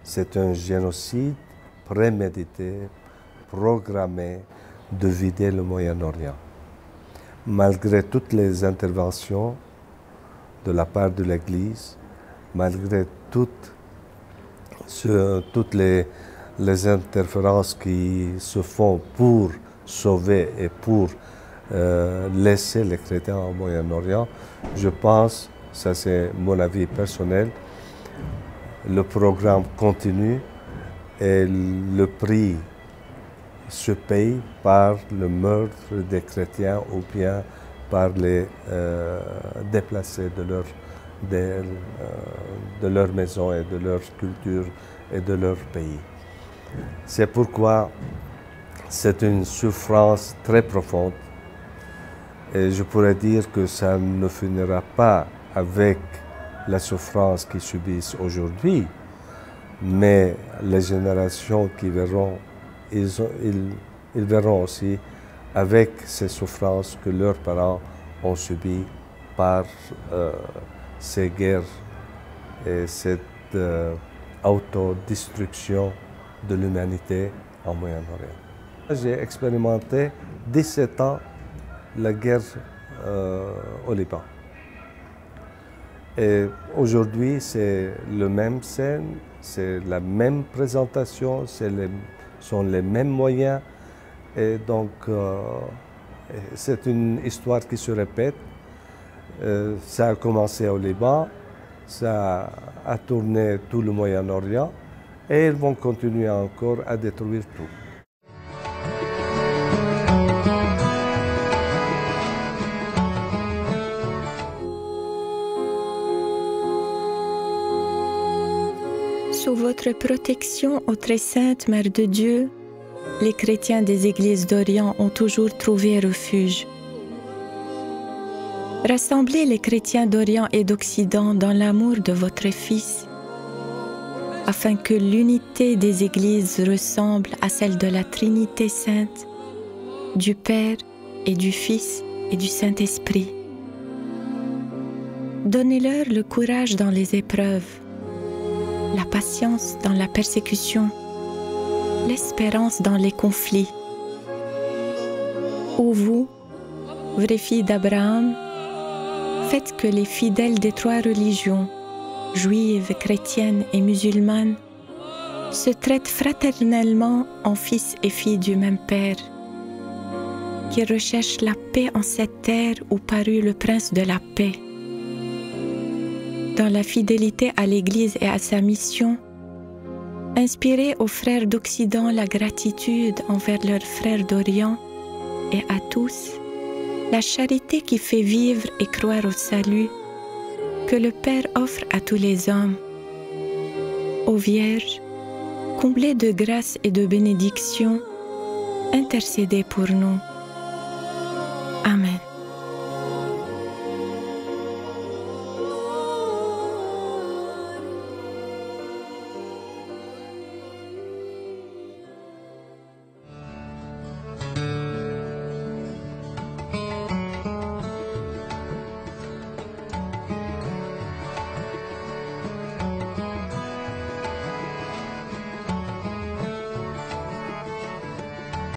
C'est un génocide prémédité, programmé de vider le Moyen-Orient. Malgré toutes les interventions de la part de l'Église, malgré toutes les interférences qui se font pour sauver et pour laisser les chrétiens au Moyen-Orient, je pense, ça c'est mon avis personnel, le programme continue et le prix se paye par le meurtre des chrétiens ou bien par les déplacés de leur maison et de leur culture et de leur pays. C'est pourquoi c'est une souffrance très profonde et je pourrais dire que ça ne finira pas avec la souffrance qu'ils subissent aujourd'hui, mais les générations qui verront, ils verront aussi avec ces souffrances que leurs parents ont subies par ces guerres et cette autodestruction de l'humanité en Moyen-Orient. J'ai expérimenté 17 ans la guerre au Liban. Et aujourd'hui, c'est la même scène, c'est la même présentation, sont les mêmes moyens. Et donc, c'est une histoire qui se répète. Ça a commencé au Liban, ça a tourné tout le Moyen-Orient et ils vont continuer encore à détruire tout. Sous votre protection, ô très sainte Mère de Dieu, les chrétiens des églises d'Orient ont toujours trouvé refuge. Rassemblez les chrétiens d'Orient et d'Occident dans l'amour de votre Fils, afin que l'unité des églises ressemble à celle de la Trinité sainte, du Père et du Fils et du Saint-Esprit. Donnez-leur le courage dans les épreuves, la patience dans la persécution, l'espérance dans les conflits. Ô vous, vraies filles d'Abraham, faites que les fidèles des trois religions, juives, chrétiennes et musulmanes, se traitent fraternellement en fils et filles du même Père, qui recherchent la paix en cette terre où parut le Prince de la paix. Dans la fidélité à l'Église et à sa mission, inspirez aux frères d'Occident la gratitude envers leurs frères d'Orient et à tous la charité qui fait vivre et croire au salut que le Père offre à tous les hommes. Ô Vierge, comblée de grâce et de bénédiction, intercédez pour nous.